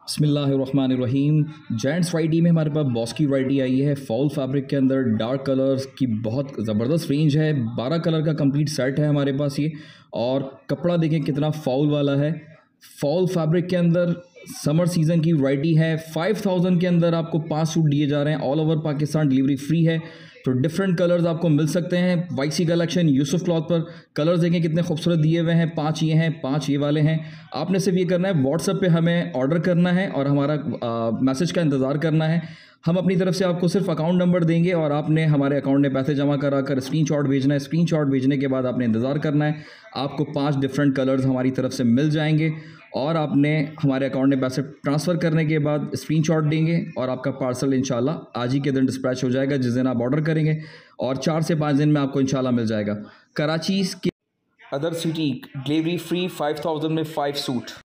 बिस्मिल्लाहिर्रहमानिर्रहीम। Gents variety में हमारे पास बॉस की वैरायटी आई है फॉल फैब्रिक के अंदर। डार्क कलर्स की बहुत ज़बरदस्त रेंज है। 12 कलर का कंप्लीट सेट है हमारे पास ये। और कपड़ा देखें कितना फॉल वाला है। फॉल फैब्रिक के अंदर समर सीज़न की वैरायटी है। 5000 के अंदर आपको 5 सूट दिए जा रहे हैं। All over Pakistan delivery free है। तो डिफरेंट कलर्स आपको मिल सकते हैं। वाईसी कलेक्शन यूसुफ क्लॉथ पर कलर्स देखें कितने खूबसूरत दिए हुए हैं। 5 ये हैं, 5 ये वाले हैं। आपने सिर्फ ये करना है, व्हाट्सएप पे हमें ऑर्डर करना है और हमारा मैसेज का इंतज़ार करना है। हम अपनी तरफ से आपको सिर्फ अकाउंट नंबर देंगे और आपने हमारे अकाउंट में पैसे जमा करा कर स्क्रीनशॉट भेजना है। स्क्रीनशॉट भेजने के बाद आपने इंतज़ार करना है। आपको 5 डिफरेंट कलर्स हमारी तरफ से मिल जाएंगे और आपने हमारे अकाउंट में पैसे ट्रांसफ़र करने के बाद स्क्रीनशॉट देंगे और आपका पार्सल इंशाल्लाह आज ही के दिन डिस्पैच हो जाएगा जिस दिन आप ऑर्डर करेंगे। और 4 से 5 दिन में आपको इंशाल्लाह मिल जाएगा। कराची के अदर सिटी डिलीवरी फ्री 5000 में 5 सूट।